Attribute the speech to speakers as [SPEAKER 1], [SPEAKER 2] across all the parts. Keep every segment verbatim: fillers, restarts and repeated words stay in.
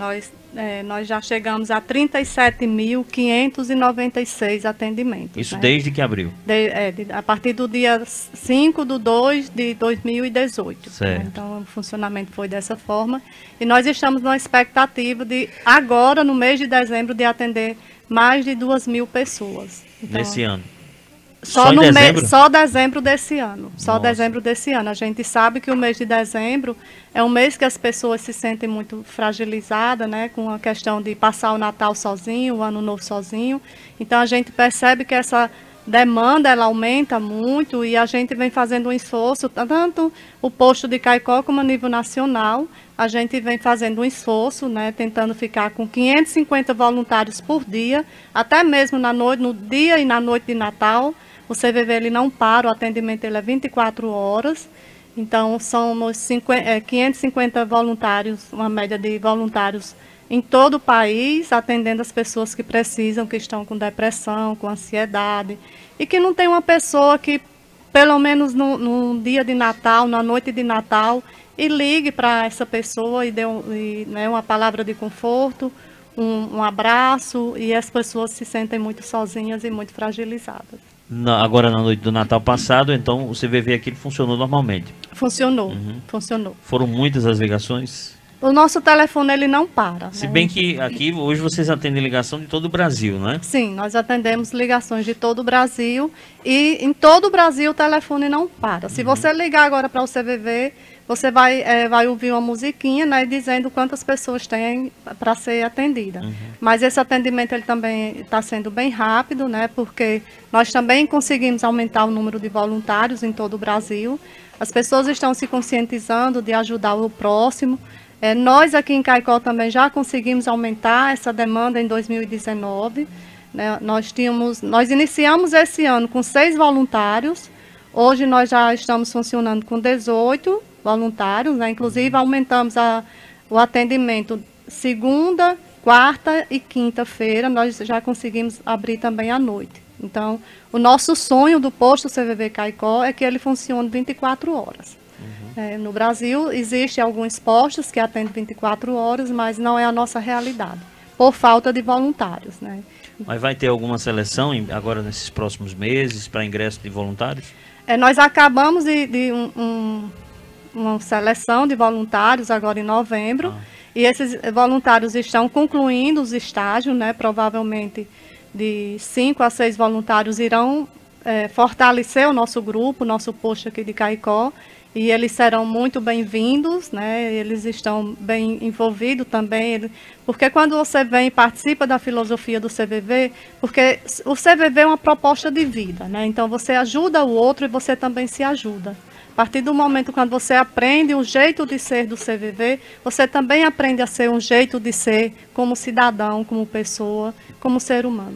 [SPEAKER 1] nós, é, nós já chegamos a trinta e sete mil quinhentos e noventa e seis atendimentos.
[SPEAKER 2] Isso, né? Desde que abriu?
[SPEAKER 1] De, é, de, a partir do dia cinco de dois de dois mil e dezoito. Né? Então, o funcionamento foi dessa forma. E nós estamos na expectativa de, agora, no mês de dezembro, de atender mais de duas mil pessoas. Então,
[SPEAKER 2] nesse ano?
[SPEAKER 1] Só,
[SPEAKER 2] só,
[SPEAKER 1] no
[SPEAKER 2] dezembro?
[SPEAKER 1] Me, só dezembro desse ano. Só
[SPEAKER 2] Nossa.
[SPEAKER 1] dezembro desse ano. A gente sabe que o mês de dezembro é um mês que as pessoas se sentem muito fragilizadas, né? Com a questão de passar o Natal sozinho, o Ano Novo sozinho. Então a gente percebe que essa demanda ela aumenta muito e a gente vem fazendo um esforço, tanto o posto de Caicó como a nível nacional, a gente vem fazendo um esforço, né, tentando ficar com quinhentos e cinquenta voluntários por dia, até mesmo na noite, no dia e na noite de Natal. O C V V ele não para, o atendimento ele é vinte e quatro horas, então somos quinhentos e cinquenta voluntários, uma média de voluntários em todo o país, atendendo as pessoas que precisam, que estão com depressão, com ansiedade, e que não tem uma pessoa que, pelo menos no, no dia de Natal, na noite de Natal, e ligue para essa pessoa e dê um, e, né, uma palavra de conforto, um, um abraço, e as pessoas se sentem muito sozinhas e muito fragilizadas.
[SPEAKER 2] Na, agora na noite do Natal passado, então o C V V aqui funcionou normalmente?
[SPEAKER 1] Funcionou,
[SPEAKER 2] uhum.
[SPEAKER 1] funcionou.
[SPEAKER 2] Foram muitas as ligações?
[SPEAKER 1] O nosso telefone ele não para.
[SPEAKER 2] Se
[SPEAKER 1] né?
[SPEAKER 2] bem que aqui hoje vocês atendem ligação de todo o Brasil, não é?
[SPEAKER 1] Sim, nós atendemos ligações de todo o Brasil e em todo o Brasil o telefone não para. Se uhum. você ligar agora para o C V V, você vai, é, vai ouvir uma musiquinha, né, dizendo quantas pessoas tem para ser atendida. Uhum. Mas esse atendimento ele também está sendo bem rápido, né, porque nós também conseguimos aumentar o número de voluntários em todo o Brasil. As pessoas estão se conscientizando de ajudar o próximo. É, nós aqui em Caicó também já conseguimos aumentar essa demanda em dois mil e dezenove. Né? Nós, tínhamos, nós iniciamos esse ano com seis voluntários, hoje nós já estamos funcionando com dezoito voluntários, né? Inclusive aumentamos a, o atendimento segunda, quarta e quinta-feira, nós já conseguimos abrir também à noite. Então, o nosso sonho do posto C V V Caicó é que ele funcione vinte e quatro horas. Uhum. É, no Brasil, existem alguns postos que atendem vinte e quatro horas, mas não é a nossa realidade, por falta de voluntários. Né?
[SPEAKER 2] Mas vai ter alguma seleção em, agora nesses próximos meses para ingresso de voluntários?
[SPEAKER 1] É, nós acabamos de, de um, um, uma seleção de voluntários agora em novembro, ah. e esses voluntários estão concluindo os estágios, né? Provavelmente de cinco a seis voluntários irão é, fortalecer o nosso grupo, o nosso posto aqui de Caicó, e eles serão muito bem-vindos, né? Eles estão bem envolvidos também, porque quando você vem e participa da filosofia do C V V, porque o C V V é uma proposta de vida, né? Então você ajuda o outro e você também se ajuda. A partir do momento quando você aprende o jeito de ser do C V V, você também aprende a ser um jeito de ser como cidadão, como pessoa, como ser humano.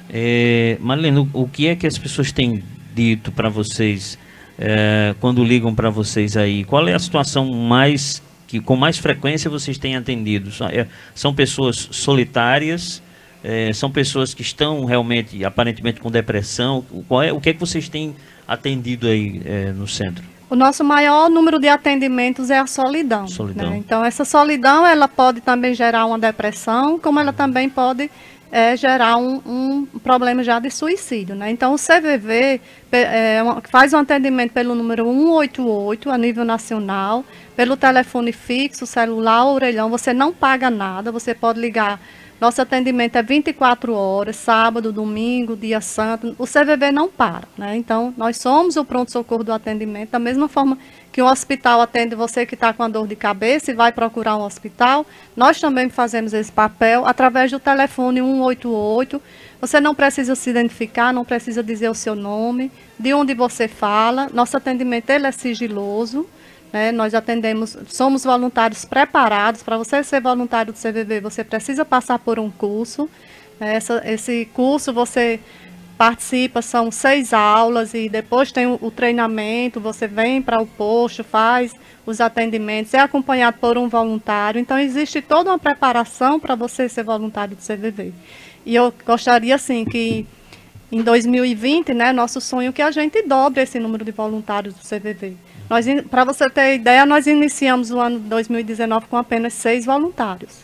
[SPEAKER 2] É, Marlene, o que é que as pessoas têm dito para vocês é, quando ligam para vocês aí? Qual é a situação mais que com mais frequência vocês têm atendido? São pessoas solitárias? É, são pessoas que estão realmente, aparentemente, com depressão? Qual é, o que é que vocês têm atendido aí é, no centro?
[SPEAKER 1] O nosso maior número de atendimentos é a solidão.
[SPEAKER 2] solidão.
[SPEAKER 1] Né? Então, essa solidão ela pode também gerar uma depressão, como ela também pode é, gerar um, um problema já de suicídio. Né? Então, o C V V é, faz um atendimento pelo número um oito oito a nível nacional, pelo telefone fixo, celular, orelhão. Você não paga nada, você pode ligar. Nosso atendimento é vinte e quatro horas, sábado, domingo, dia santo. O C V V não para, né? Então, nós somos o pronto-socorro do atendimento. Da mesma forma que um hospital atende você que está com a dor de cabeça e vai procurar um hospital, nós também fazemos esse papel através do telefone um oito oito. Você não precisa se identificar, não precisa dizer o seu nome, de onde você fala. Nosso atendimento ele é sigiloso. Né, nós atendemos, somos voluntários preparados. Para você ser voluntário do C V V, você precisa passar por um curso. Né, essa, esse curso você participa, são seis aulas e depois tem o, o treinamento, você vem para o posto, faz os atendimentos, é acompanhado por um voluntário. Então existe toda uma preparação para você ser voluntário do C V V. E eu gostaria assim que em dois mil e vinte, né, nosso sonho é que a gente dobre esse número de voluntários do C V V. Para você ter ideia, nós iniciamos o ano dois mil e dezenove com apenas seis voluntários.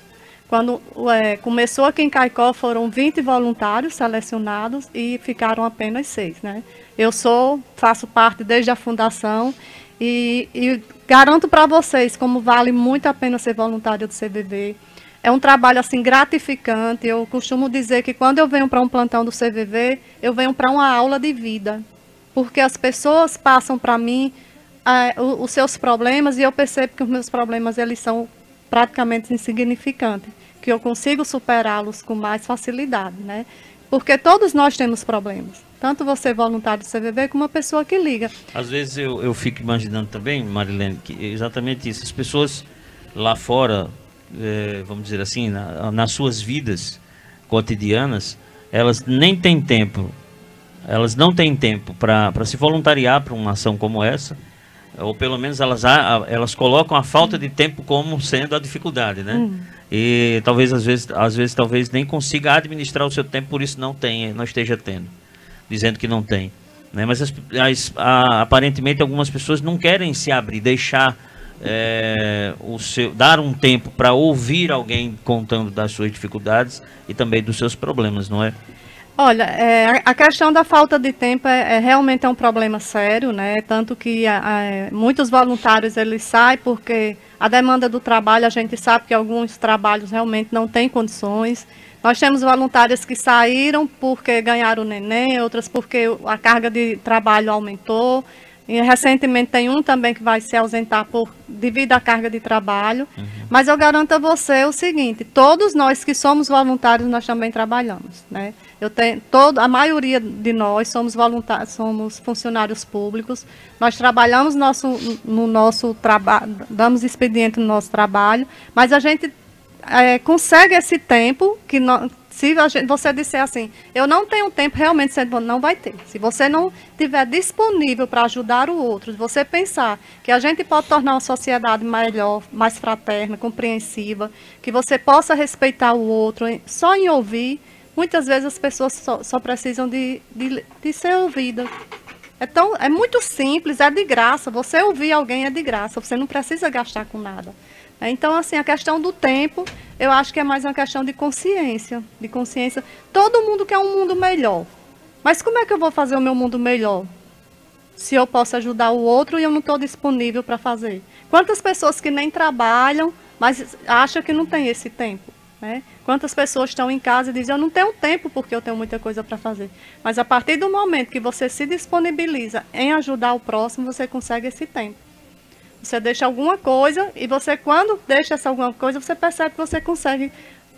[SPEAKER 1] Quando é, começou aqui em Caicó, foram vinte voluntários selecionados e ficaram apenas seis, né? Eu sou, faço parte desde a fundação e, e garanto para vocês como vale muito a pena ser voluntário do C V V. É um trabalho assim gratificante. Eu costumo dizer que quando eu venho para um plantão do C V V, eu venho para uma aula de vida, porque as pessoas passam para mim é, os seus problemas e eu percebo que os meus problemas eles são praticamente insignificantes, que eu consigo superá-los com mais facilidade, né? Porque todos nós temos problemas, tanto você voluntário do C V V como uma pessoa que liga.
[SPEAKER 2] Às vezes eu, eu fico imaginando também, Marilene, que exatamente isso, as pessoas lá fora, é, vamos dizer assim, na, nas suas vidas cotidianas, elas nem têm tempo, elas não têm tempo para se voluntariar para uma ação como essa, ou pelo menos elas, elas colocam a falta de tempo como sendo a dificuldade, né? Uhum. E talvez às vezes, às vezes talvez nem consiga administrar o seu tempo, por isso não tenha, não esteja tendo, dizendo que não tem, né? Mas as, as, a, aparentemente algumas pessoas não querem se abrir, deixar é, o seu, dar um tempo para ouvir alguém contando das suas dificuldades e também dos seus problemas, não é?
[SPEAKER 1] Olha, é, a questão da falta de tempo é, é realmente é um problema sério, né? Tanto que a, a, muitos voluntários eles saem porque a demanda do trabalho, a gente sabe que alguns trabalhos realmente não têm condições. Nós temos voluntárias que saíram porque ganharam o neném, outras porque a carga de trabalho aumentou. E recentemente tem um também que vai se ausentar por, devido à carga de trabalho. Uhum. Mas eu garanto a você o seguinte, todos nós que somos voluntários, nós também trabalhamos, né? Eu tenho, todo, a maioria de nós somos voluntários, somos funcionários públicos, nós trabalhamos nosso, no nosso trabalho, damos expediente no nosso trabalho, mas a gente é, consegue esse tempo que nós, se a gente, você disser assim, eu não tenho tempo, realmente você não vai ter. Se você não estiver disponível para ajudar o outro, se você pensar que a gente pode tornar uma sociedade melhor, mais fraterna, compreensiva, que você possa respeitar o outro, só em ouvir, muitas vezes as pessoas só, só precisam de, de, de ser ouvidas. Então, é muito simples, é de graça. Você ouvir alguém é de graça, você não precisa gastar com nada. Então, assim, a questão do tempo, eu acho que é mais uma questão de consciência. De consciência. Todo mundo quer um mundo melhor. Mas como é que eu vou fazer o meu mundo melhor? Se eu posso ajudar o outro e eu não estou disponível para fazer. Quantas pessoas que nem trabalham, mas acham que não tem esse tempo? Né? Quantas pessoas estão em casa e dizem, eu não tenho tempo porque eu tenho muita coisa para fazer. Mas a partir do momento que você se disponibiliza em ajudar o próximo, você consegue esse tempo. Você deixa alguma coisa e você, quando deixa essa alguma coisa, você percebe que você consegue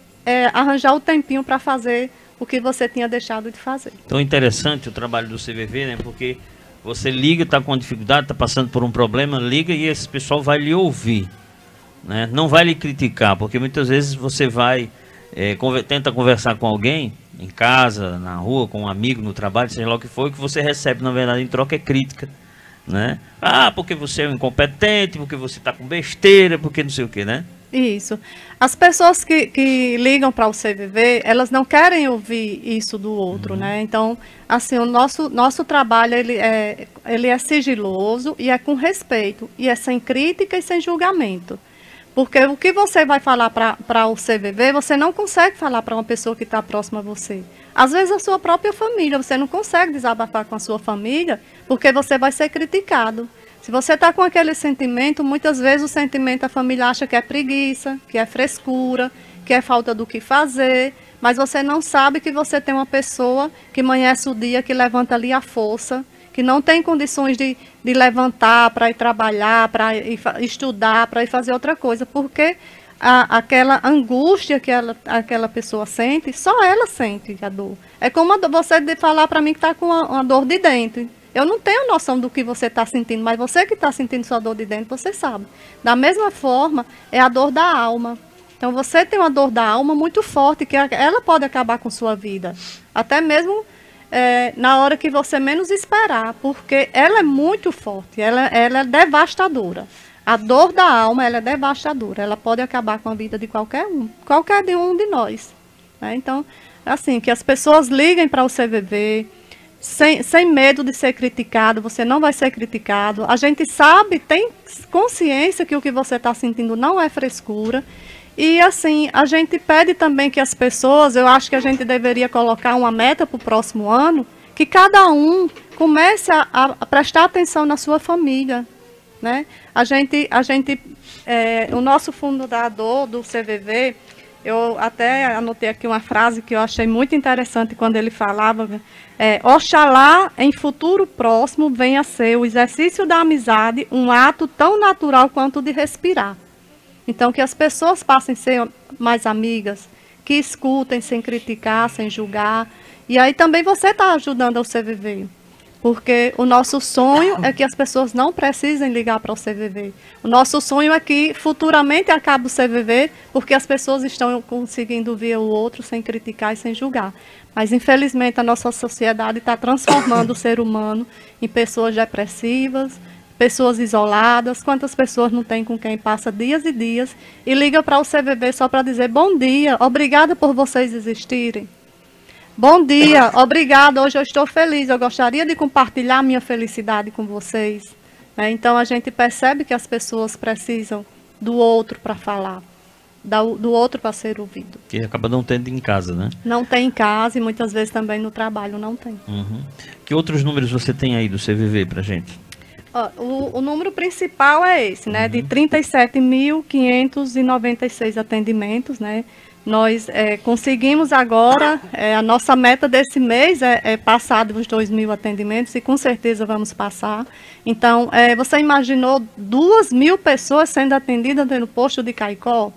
[SPEAKER 1] é, arranjar o tempinho para fazer o que você tinha deixado de fazer.
[SPEAKER 2] Então, interessante o trabalho do C V V, né? Porque você liga, está com uma dificuldade, está passando por um problema, liga e esse pessoal vai lhe ouvir. Né? Não vai lhe criticar, porque muitas vezes você vai, é, conver tenta conversar com alguém, em casa, na rua, com um amigo, no trabalho, seja lá o que for, o que você recebe, na verdade, em troca é crítica. Né? Ah, porque você é um incompetente, porque você está com besteira, porque não sei o que, né?
[SPEAKER 1] Isso. As pessoas que, que ligam para o C V V, elas não querem ouvir isso do outro, uhum. né? Então, assim, o nosso, nosso trabalho, ele é, ele é sigiloso e é com respeito, e é sem crítica e sem julgamento. Porque o que você vai falar para o C V V, você não consegue falar para uma pessoa que está próxima a você. Às vezes a sua própria família, você não consegue desabafar com a sua família, porque você vai ser criticado. Se você está com aquele sentimento, muitas vezes o sentimento a família acha que é preguiça, que é frescura, que é falta do que fazer, mas você não sabe que você tem uma pessoa que amanhece o dia, que levanta ali a força, que não tem condições de, de levantar para ir trabalhar, para ir estudar, para ir fazer outra coisa, porque a, aquela angústia que ela, aquela pessoa sente, só ela sente a dor. É como a, você de falar para mim que está com uma, uma dor de dente. Eu não tenho noção do que você está sentindo, mas você que está sentindo sua dor de dentro, você sabe. Da mesma forma, é a dor da alma. Então, você tem uma dor da alma muito forte, que ela pode acabar com sua vida. Até mesmo é, na hora que você menos esperar, porque ela é muito forte, ela, ela é devastadora. A dor da alma, ela é devastadora. Ela pode acabar com a vida de qualquer um, qualquer de um de nós. Né? Então, assim, que as pessoas liguem para o C V V, Sem, sem medo de ser criticado, você não vai ser criticado. A gente sabe, tem consciência que o que você está sentindo não é frescura. E assim, a gente pede também que as pessoas, eu acho que a gente deveria colocar uma meta para o próximo ano, que cada um comece a, a prestar atenção na sua família, né? A gente, a gente é, o nosso fundador do C V V, eu até anotei aqui uma frase que eu achei muito interessante quando ele falava, é, Oxalá em futuro próximo venha a ser o exercício da amizade um ato tão natural quanto o de respirar. Então, que as pessoas passem a ser mais amigas, que escutem sem criticar, sem julgar. E aí também você está ajudando ao C V V. Porque o nosso sonho é que as pessoas não precisem ligar para o C V V. O nosso sonho é que futuramente acabe o C V V, porque as pessoas estão conseguindo ver o outro sem criticar e sem julgar. Mas, infelizmente, a nossa sociedade está transformando o ser humano em pessoas depressivas, pessoas isoladas. Quantas pessoas não tem com quem passa dias e dias e liga para o C V V só para dizer bom dia, obrigada por vocês existirem. Bom dia, obrigada, hoje eu estou feliz, eu gostaria de compartilhar minha felicidade com vocês. É, então a gente percebe que as pessoas precisam do outro para falar, do outro para ser ouvido.
[SPEAKER 2] Que acaba não tendo em casa, né?
[SPEAKER 1] Não tem em casa e muitas vezes também no trabalho não tem.
[SPEAKER 2] Uhum. Que outros números você tem aí do C V V para gente?
[SPEAKER 1] O, o número principal é esse, né, uhum. de trinta e sete mil quinhentos e noventa e seis atendimentos, né. Nós é, conseguimos agora, é, a nossa meta desse mês é, é passar dos dois mil atendimentos e com certeza vamos passar. Então, é, você imaginou duas mil pessoas sendo atendidas no posto de Caicó?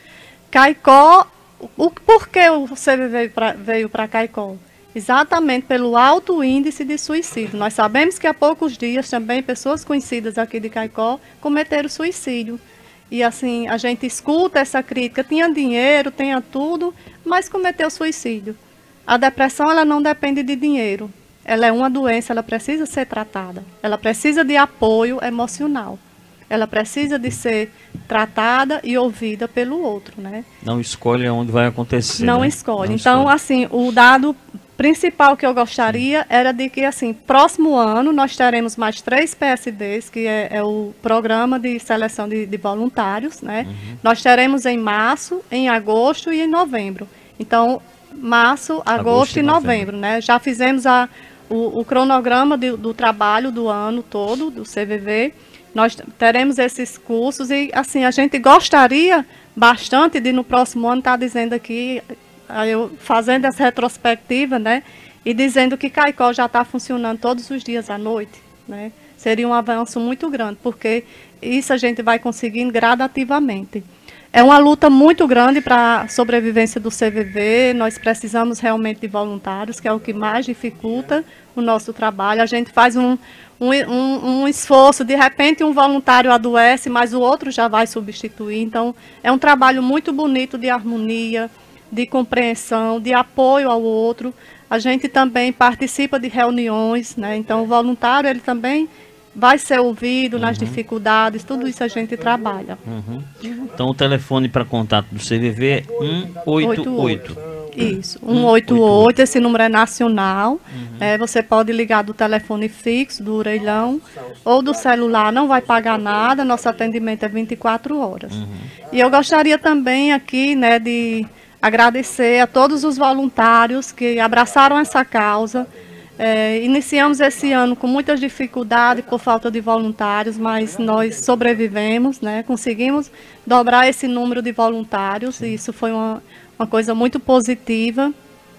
[SPEAKER 1] Caicó, o, por que o C V V veio para Caicó? Exatamente pelo alto índice de suicídio. Nós sabemos que há poucos dias também pessoas conhecidas aqui de Caicó cometeram suicídio. E assim, a gente escuta essa crítica, tinha dinheiro, tinha tudo, mas cometeu suicídio. A depressão, ela não depende de dinheiro. Ela é uma doença, ela precisa ser tratada. Ela precisa de apoio emocional. Ela precisa de ser tratada e ouvida pelo outro, né?
[SPEAKER 2] Não escolhe onde vai acontecer.
[SPEAKER 1] Não
[SPEAKER 2] né?
[SPEAKER 1] escolhe.
[SPEAKER 2] Não
[SPEAKER 1] então,
[SPEAKER 2] escolhe.
[SPEAKER 1] assim, o dado principal que eu gostaria era de que, assim, próximo ano nós teremos mais três P S Ds, que é, é o Programa de Seleção de, de Voluntários, né? Uhum. Nós teremos em março, em agosto e em novembro. Então, março, agosto, agosto e novembro, novembro, né? Já fizemos a, o, o cronograma de, do trabalho do ano todo, do C V V. Nós teremos esses cursos e, assim, a gente gostaria bastante de, no próximo ano, estar dizendo aqui, eu fazendo essa retrospectiva, né, e dizendo que Caicó já está funcionando todos os dias à noite, né? Seria um avanço muito grande, porque isso a gente vai conseguindo gradativamente. É uma luta muito grande para a sobrevivência do C V V, nós precisamos realmente de voluntários, que é o que mais dificulta o nosso trabalho. A gente faz um, um, um, um esforço, de repente um voluntário adoece, mas o outro já vai substituir. Então, é um trabalho muito bonito de harmonia, de compreensão, de apoio ao outro. A gente também participa de reuniões, né? Então o voluntário ele também vai ser ouvido uhum. nas dificuldades, tudo isso a gente trabalha.
[SPEAKER 2] Uhum. Então o telefone para contato do C V V é um oito oito.
[SPEAKER 1] Isso, um oito oito, esse número é nacional. Uhum. É, você pode ligar do telefone fixo, do orelhão, ou do celular, não vai pagar nada, nosso atendimento é vinte e quatro horas. Uhum. E eu gostaria também aqui, né, de agradecer a todos os voluntários que abraçaram essa causa. É, iniciamos esse ano com muitas dificuldades por falta de voluntários, mas nós sobrevivemos, né? Conseguimos dobrar esse número de voluntários, e isso foi uma, uma coisa muito positiva.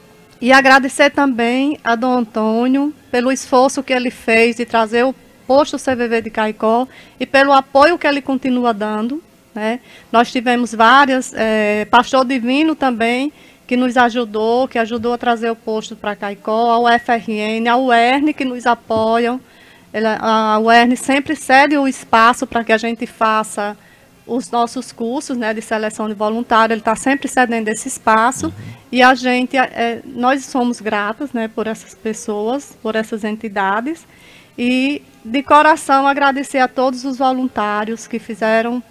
[SPEAKER 1] E agradecer também a Dom Antônio pelo esforço que ele fez de trazer o posto C V V de Caicó e pelo apoio que ele continua dando. Né? Nós tivemos várias, é, Pastor Divino também, que nos ajudou, que ajudou a trazer o posto para Caicó, a U F R N, a U E R N, que nos apoiam. Ela, a U E R N sempre cede o espaço para que a gente faça os nossos cursos, né, de seleção de voluntário, ele está sempre cedendo esse espaço. Uhum. E a gente, é, nós somos gratos, né, por essas pessoas, por essas entidades, e de coração agradecer a todos os voluntários que fizeram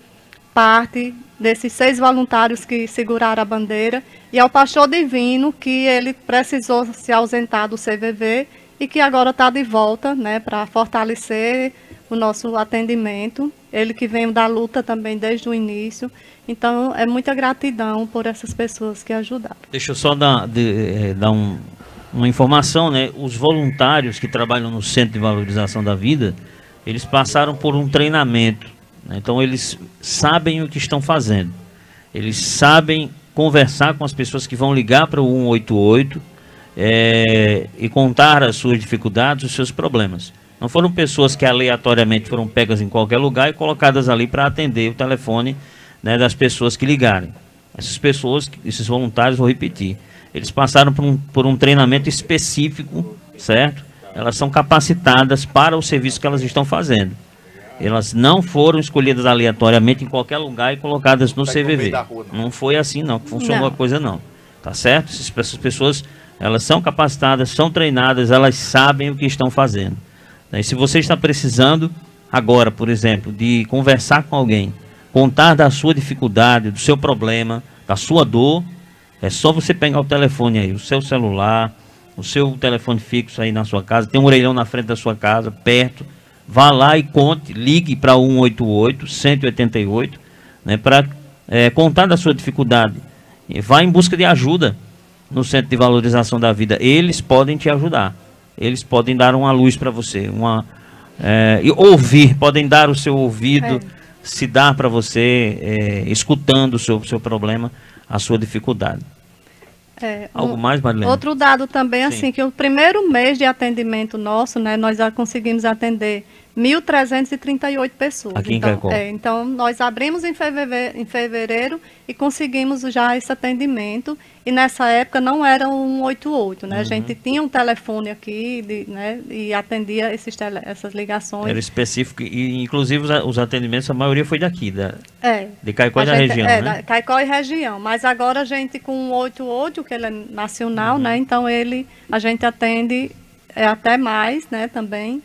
[SPEAKER 1] parte desses seis voluntários que seguraram a bandeira, e ao Pastor Divino, que ele precisou se ausentar do C V V e que agora está de volta, né, para fortalecer o nosso atendimento. ele que vem da luta também desde o início. Então, é muita gratidão por essas pessoas que ajudaram.
[SPEAKER 2] Deixa eu só dar, de, é, dar um, uma informação, né? Os voluntários que trabalham no Centro de Valorização da Vida, eles passaram por um treinamento, né? Então, eles sabem o que estão fazendo. Eles sabem conversar com as pessoas que vão ligar para o um oito oito é, e contar as suas dificuldades, os seus problemas. Não foram pessoas que aleatoriamente foram pegas em qualquer lugar e colocadas ali para atender o telefone, né, das pessoas que ligarem. Essas pessoas, esses voluntários, vou repetir, eles passaram por um, por um treinamento específico, certo? Elas são capacitadas para o serviço que elas estão fazendo. Elas não foram escolhidas aleatoriamente em qualquer lugar e colocadas no C V V. Não foi assim não, que funcionou a coisa não. Tá certo? Essas pessoas, elas são capacitadas, são treinadas, elas sabem o que estão fazendo. E se você está precisando agora, por exemplo, de conversar com alguém, contar da sua dificuldade, do seu problema, da sua dor, é só você pegar o telefone aí, o seu celular, o seu telefone fixo aí na sua casa, tem um orelhão na frente da sua casa, perto, vá lá e conte, ligue para o um oito oito, cento e oitenta e oito, né, para é, contar da sua dificuldade. E vá em busca de ajuda no Centro de Valorização da Vida. Eles podem te ajudar. Eles podem dar uma luz para você, uma, é, e ouvir, podem dar o seu ouvido, é. se dar para você, é, escutando o seu, seu problema, a sua dificuldade.
[SPEAKER 1] É,
[SPEAKER 2] Algo
[SPEAKER 1] um,
[SPEAKER 2] mais, Marilene?
[SPEAKER 1] Outro dado também,
[SPEAKER 2] Sim.
[SPEAKER 1] assim, que o primeiro mês de atendimento nosso, né, nós já conseguimos atender mil trezentas e trinta e oito pessoas.
[SPEAKER 2] Aqui
[SPEAKER 1] então,
[SPEAKER 2] em Caicó.
[SPEAKER 1] É, então, nós abrimos em fevereiro, em fevereiro e conseguimos já esse atendimento. E nessa época não era um um oito oito, né? Uhum. A gente tinha um telefone aqui, de, né, e atendia esses tele, essas ligações.
[SPEAKER 2] Era específico, e inclusive os, os atendimentos, a maioria foi daqui, da,
[SPEAKER 1] é,
[SPEAKER 2] de Caicó e da
[SPEAKER 1] gente,
[SPEAKER 2] região,
[SPEAKER 1] é,
[SPEAKER 2] né?
[SPEAKER 1] Da Caicó e região. Mas agora a gente com o um oito oito, que ele é nacional, uhum. né? Então ele, a gente atende é, até mais, né, também.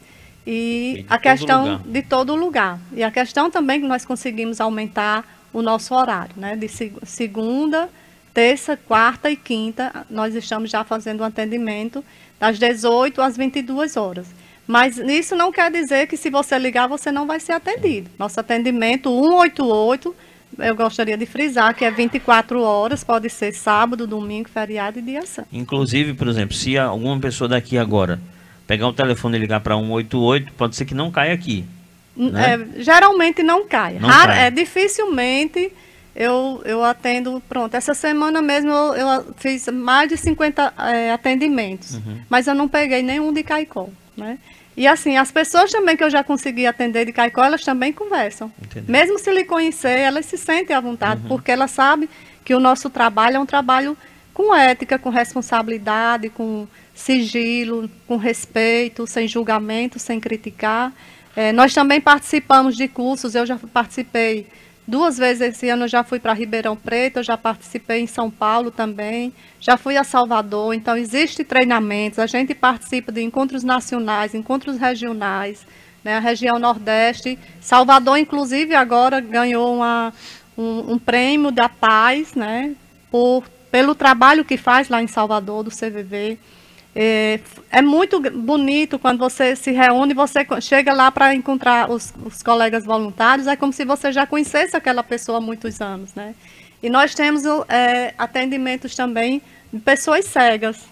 [SPEAKER 1] E, e a questão lugar. de todo lugar. E a questão também que nós conseguimos aumentar o nosso horário, né? De seg segunda, terça, quarta e quinta, nós estamos já fazendo um atendimento das dezoito às vinte e duas horas. Mas isso não quer dizer que se você ligar, você não vai ser atendido. Nosso atendimento um oito oito, eu gostaria de frisar que é vinte e quatro horas, pode ser sábado, domingo, feriado e dia santo.
[SPEAKER 2] Inclusive, por exemplo, se alguma pessoa daqui agora pegar o telefone e ligar para um oito oito, pode ser que não caia aqui. Né?
[SPEAKER 1] É, geralmente não cai.
[SPEAKER 2] Não
[SPEAKER 1] Raro,
[SPEAKER 2] cai.
[SPEAKER 1] É, dificilmente eu, eu atendo, pronto. Essa semana mesmo eu, eu fiz mais de cinquenta é, atendimentos, uhum. mas eu não peguei nenhum de Caicó, né? E assim, as pessoas também que eu já consegui atender de Caicó, elas também conversam. Entendi. Mesmo se lhe conhecer, elas se sentem à vontade, uhum. porque elas sabem que o nosso trabalho é um trabalho com ética, com responsabilidade, com sigilo, com respeito, sem julgamento, sem criticar. É, nós também participamos de cursos, eu já participei duas vezes esse ano, eu já fui para Ribeirão Preto, eu já participei em São Paulo também, já fui a Salvador, então existem treinamentos, a gente participa de encontros nacionais, encontros regionais, né, a região Nordeste. Salvador, inclusive, agora ganhou uma, um, um prêmio da paz, né, por, pelo trabalho que faz lá em Salvador, do C V V. É, é muito bonito quando você se reúne, você chega lá para encontrar os, os colegas voluntários, é como se você já conhecesse aquela pessoa há muitos anos, né? E nós temos é, atendimentos também de pessoas cegas.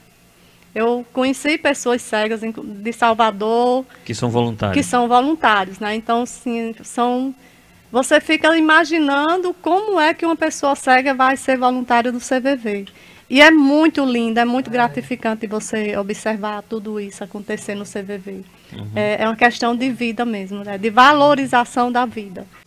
[SPEAKER 1] Eu conheci pessoas cegas de Salvador.
[SPEAKER 2] Que são voluntários.
[SPEAKER 1] Que são voluntários, né? Então, sim, são... Você fica imaginando como é que uma pessoa cega vai ser voluntária do C V V. E é muito lindo, é muito gratificante você observar tudo isso acontecer no C V V. Uhum. É, é uma questão de vida mesmo, né? De valorização da vida.